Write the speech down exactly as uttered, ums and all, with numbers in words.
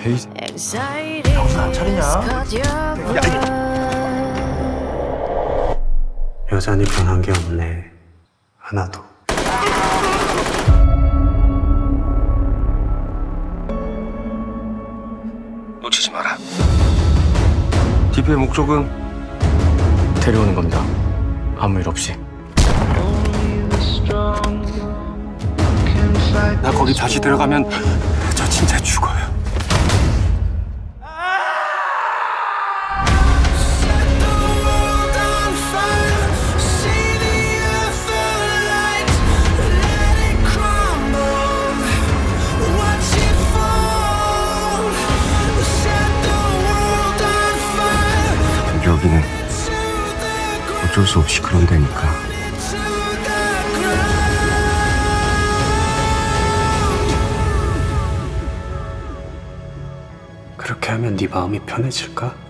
에이, 정신 안 차리냐? 여전히 변한 게 없네. 하나도. 놓치지 마라. 디피의 목적은 데려오는 겁니다. 아무 일 없이. 나 거기 다시 들어가면 저 진짜 죽어요. 여기는 어쩔 수 없이 그런 데니까. 그렇게 하면 네 마음이 편해질까?